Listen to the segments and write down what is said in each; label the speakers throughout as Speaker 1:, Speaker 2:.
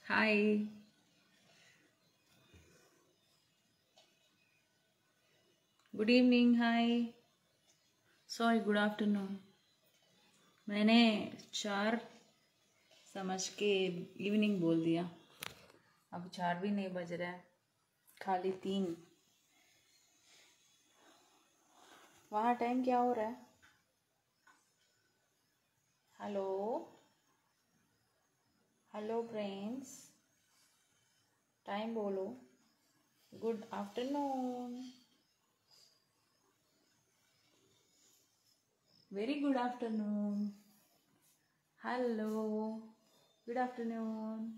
Speaker 1: हाय। Good evening. Hi. Sorry, good afternoon. मैंने 4 समझ के इवनिंग बोल दिया। अब 4 भी नहीं बज रहा है, खाली 3। वहाँ टाइम क्या हो रहा है? हेलो हेलो फ्रेंड्स, टाइम बोलो। Good afternoon. Very good afternoon. Hello, good afternoon.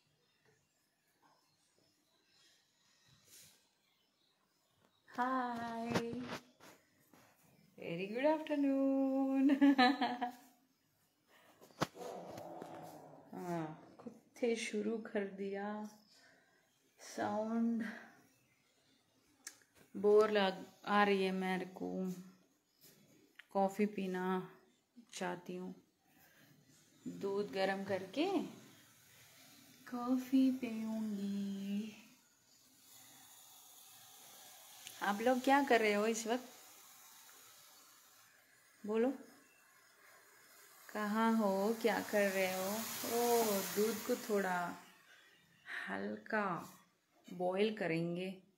Speaker 1: Hi, very good afternoon. हाँ, खुद से शुरू कर दिया। साउंड बोर लग आ रही है मेरे को। कॉफ़ी पीना चाहती हूँ। दूध गर्म करके कॉफ़ी पीऊँगी। आप लोग क्या कर रहे हो इस वक्त? बोलो, कहाँ हो, क्या कर रहे हो? ओ, दूध को थोड़ा हल्का बॉईल करेंगे।